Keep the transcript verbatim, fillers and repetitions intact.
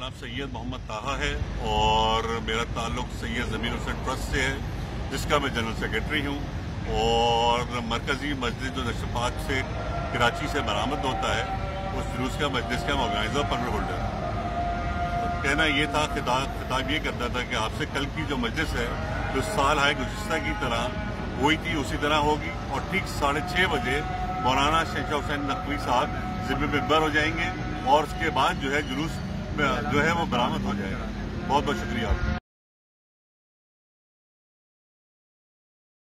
जनाब सैयद मोहम्मद ताहा है और मेरा ताल्लुक सैयद ज़मीन हुसैन ट्रस्ट से है, जिसका मैं जनरल सेक्रेटरी हूँ। और मरकजी मजलिस जो नशपात से कराची से बरामद होता है, उस जुलूस का मजलिस का ऑर्गेनाइजर परमिट होल्डर। कहना ये था, खिताब खिताब ये करता था कि आपसे कल की जो मजलिस है जो साल हाय गुज़िश्ता की तरह हुई थी उसी तरह होगी, और ठीक साढ़े छः बजे मौलाना शहशाह हुसैन नकवी साहब ज़िम्मे मेंबर हो जाएंगे और उसके बाद जो है जुलूस जो है वो बरामद हो जाएगा। बहुत बहुत शुक्रिया आपका।